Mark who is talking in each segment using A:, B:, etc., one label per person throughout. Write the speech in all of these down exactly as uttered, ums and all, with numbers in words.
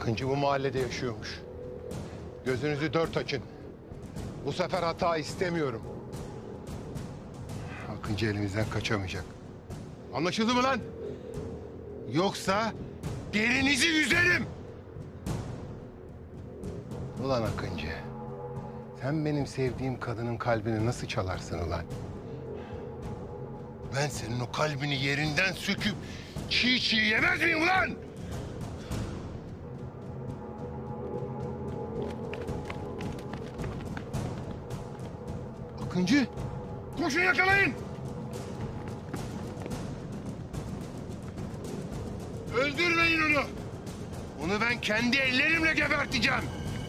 A: Akıncı bu mahallede yaşıyormuş. Gözünüzü dört açın. Bu sefer hata istemiyorum. Akıncı elimizden kaçamayacak. Anlaşıldı mı lan? Yoksa derinizi yüzerim. Ulan Akıncı, sen benim sevdiğim kadının kalbini nasıl çalarsın ulan? Ben senin o kalbini yerinden söküp çiğ çiğ yemez miyim ulan? Akıncı, koşun yakalayın! Öldürmeyin onu! Onu ben kendi ellerimle geberteceğim!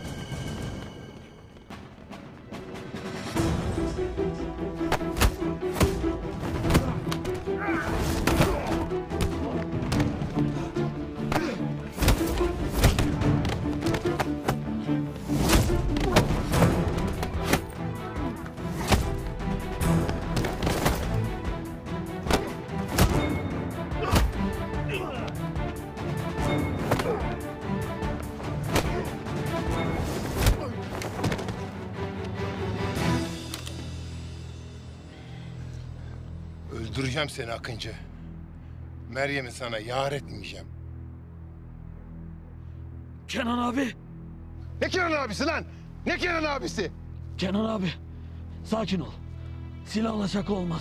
A: Öldüreceğim seni Akıncı. Meryem'i sana yar etmeyeceğim.
B: Kenan abi.
A: Ne Kenan abisi lan? Ne Kenan abisi?
B: Kenan abi. Sakin ol. Silahla şaka olmaz.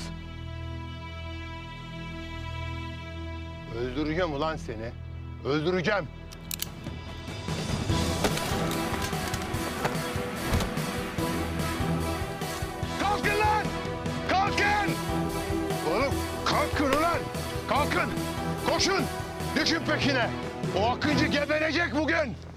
A: Öldüreceğim ulan seni. Öldüreceğim. Kalkın lan! Kalkın! Oğlum kalkın ulan! Kalkın! Koşun! Düşün peşine! O Akıncı geberecek bugün!